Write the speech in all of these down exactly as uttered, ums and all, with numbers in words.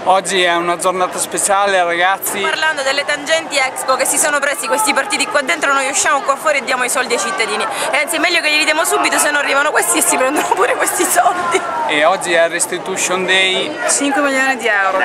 Oggi è una giornata speciale, ragazzi. Parlando delle tangenti Expo che si sono presi questi partiti qua dentro, noi usciamo qua fuori e diamo i soldi ai cittadini. E anzi è meglio che glieli diamo subito, se no arrivano questi e si prendono pure questi soldi. E oggi è il Restitution Day. cinque milioni di euro,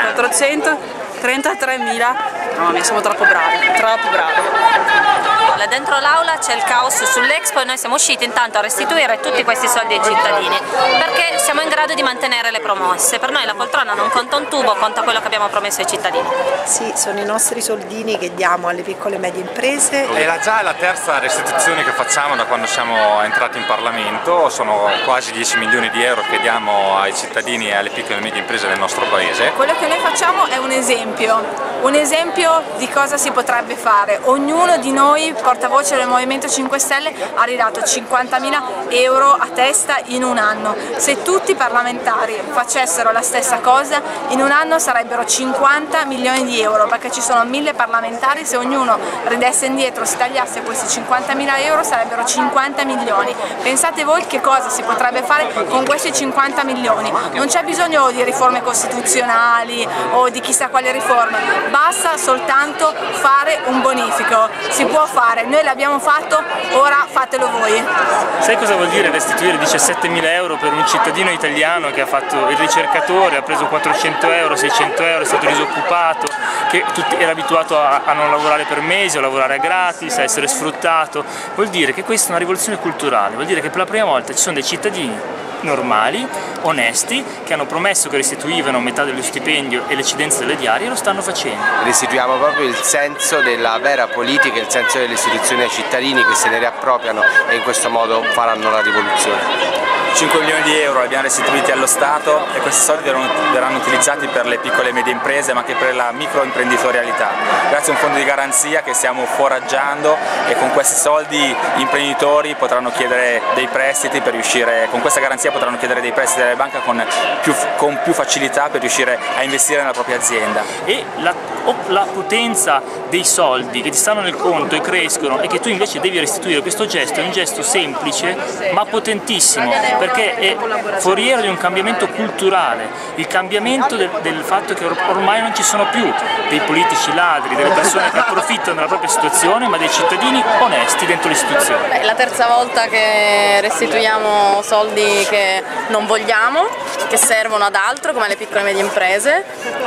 quattrocentotrentatremila. Mamma mia, siamo troppo bravi, troppo bravi. Là dentro l'aula c'è il caos sull'Expo e noi siamo usciti intanto a restituire tutti questi soldi ai cittadini perché siamo in grado di mantenere le promesse. Per noi la poltrona non conta un tubo, conta quello che abbiamo promesso ai cittadini. Sì, sono i nostri soldini che diamo alle piccole e medie imprese. È già la terza restituzione che facciamo da quando siamo entrati in Parlamento, sono quasi dieci milioni di euro che diamo ai cittadini e alle piccole e medie imprese del nostro paese. Quello che noi facciamo è un esempio, un esempio di cosa si potrebbe fare. Ognuno di noi, portavoce del Movimento cinque Stelle, ha ridato cinquantamila euro a testa in un anno. Se tutti i parlamentari facessero la stessa cosa, in un anno sarebbero cinquanta milioni di euro, perché ci sono mille parlamentari, se ognuno ridesse indietro, si tagliasse questi cinquantamila euro sarebbero cinquanta milioni. Pensate voi che cosa si potrebbe fare con questi cinquanta milioni? Non c'è bisogno di riforme costituzionali o di chissà quale riforme, basta soltanto fare un bonifico, si può fare, noi l'abbiamo fatto, ora fatelo voi. Sai cosa vuol dire restituire diciassettemila euro per un cittadino italiano che ha fatto il ricercatore, ha preso quattrocento euro, seicento euro, è stato disoccupato, che era abituato a, a non lavorare per mesi, a lavorare gratis, a essere sfruttato? Vuol dire che questa è una rivoluzione culturale, vuol dire che per la prima volta ci sono dei cittadini normali, onesti, che hanno promesso che restituivano metà dello stipendio e l'eccedenza delle diarie e lo stanno facendo. Restituiamo proprio il senso della vera politica, il senso delle istituzioni ai cittadini che se ne riappropriano e in questo modo faranno la rivoluzione. cinque milioni di euro li abbiamo restituiti allo Stato e questi soldi verranno utilizzati per le piccole e medie imprese ma anche per la microimprenditorialità. Grazie a un fondo di garanzia che stiamo foraggiando e con questi soldi gli imprenditori potranno chiedere dei prestiti per riuscire, con questa garanzia potranno chiedere dei prestiti alla banca con più, con più facilità per riuscire a investire nella propria azienda. E la, la potenza dei soldi che ti stanno nel conto e crescono e che tu invece devi restituire, questo gesto è un gesto semplice ma potentissimo, perché è foriero di un cambiamento culturale, il cambiamento del, del fatto che ormai non ci sono più dei politici ladri, delle persone che approfittano della propria situazione, ma dei cittadini onesti dentro l'istituzione. È la terza volta che restituiamo soldi che non vogliamo, che servono ad altro come le piccole e medie imprese,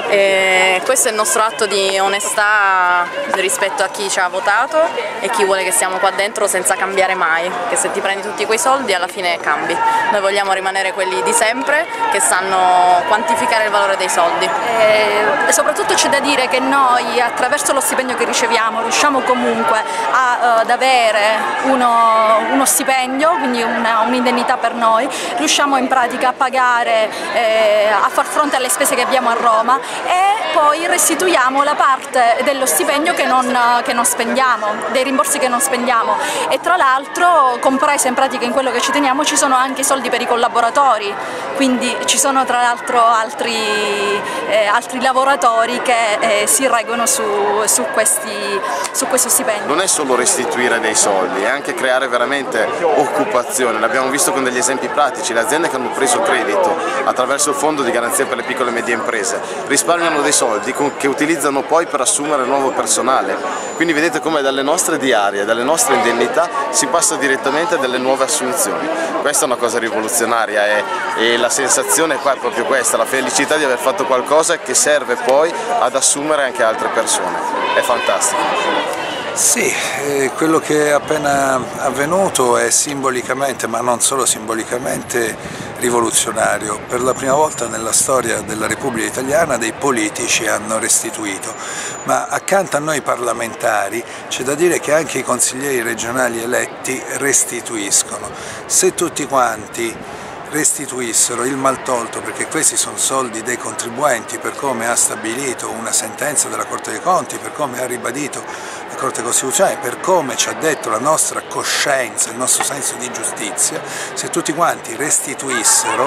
e questo è il nostro atto di onestà rispetto a chi ci ha votato e chi vuole che stiamo qua dentro senza cambiare mai, che se ti prendi tutti quei soldi alla fine cambi. Noi vogliamo rimanere quelli di sempre che sanno quantificare il valore dei soldi. E soprattutto c'è da dire che noi attraverso lo stipendio che riceviamo riusciamo comunque a, ad avere uno, uno stipendio, quindi un'indennità per noi, riusciamo in pratica a pagare, eh, a far fronte alle spese che abbiamo a Roma e poi restituiamo la parte dello stipendio che non, che non spendiamo, dei rimborsi che non spendiamo, e tra l'altro compreso in pratica in quello che ci teniamo ci sono anche i soldi per i collaboratori, quindi ci sono tra l'altro altri, eh, altri lavoratori che eh, si reggono su, su, questi, su questo stipendio. Non è solo restituire dei soldi, è anche creare veramente occupazione, l'abbiamo visto con degli esempi pratici, le aziende che hanno preso credito attraverso il fondo di garanzia per le piccole e medie imprese risparmiano dei soldi che utilizzano poi per assumere nuovo personale, quindi vedete come dalle nostre diarie, dalle nostre indennità si passa direttamente a delle nuove assunzioni. Questa è una cosa rivoluzionaria e, e la sensazione qua è proprio questa, la felicità di aver fatto qualcosa che serve poi ad assumere anche altre persone, è fantastico. Sì, eh, quello che è appena avvenuto è simbolicamente, ma non solo simbolicamente, rivoluzionario. Per la prima volta nella storia della Repubblica Italiana dei politici hanno restituito, ma accanto a noi parlamentari c'è da dire che anche i consiglieri regionali eletti restituiscono. Se tutti quanti restituissero il maltolto, perché questi sono soldi dei contribuenti, per come ha stabilito una sentenza della Corte dei Conti, per come ha ribadito la Corte Costituzionale, per come ci ha detto la nostra coscienza, il nostro senso di giustizia, se tutti quanti restituissero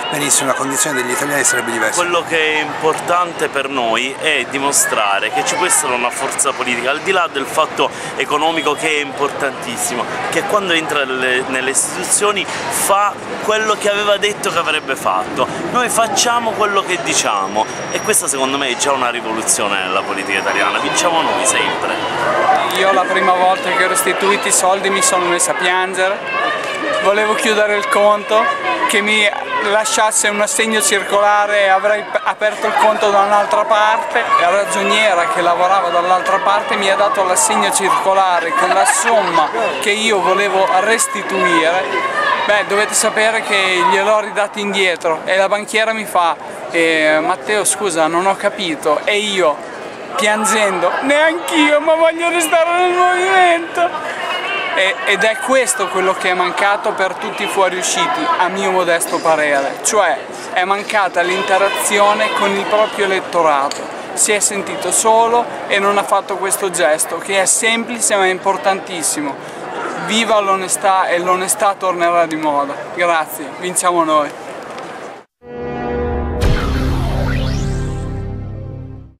benissimo, la condizione degli italiani sarebbe diversa. Quello che è importante per noi è dimostrare che ci può essere una forza politica, al di là del fatto economico che è importantissimo, che quando entra nelle, nelle istituzioni fa quello che aveva detto che avrebbe fatto. Noi facciamo quello che diciamo e questa secondo me è già una rivoluzione nella politica italiana, vinciamo noi sempre. Io la prima volta che ho restituito i soldi mi sono messo a piangere, volevo chiudere il conto, che mi lasciasse un assegno circolare e avrei aperto il conto da un'altra parte. La ragioniera che lavorava dall'altra parte mi ha dato l'assegno circolare con la somma che io volevo restituire. Beh, dovete sapere che gliel'ho ridato indietro e la banchiera mi fa eh, Matteo scusa non ho capito, e io piangendo neanch'io ma voglio restare nel movimento. Ed è questo quello che è mancato per tutti i fuoriusciti, a mio modesto parere, cioè è mancata l'interazione con il proprio elettorato, si è sentito solo e non ha fatto questo gesto che è semplice ma è importantissimo. Viva l'onestà e l'onestà tornerà di moda. Grazie, vinciamo noi.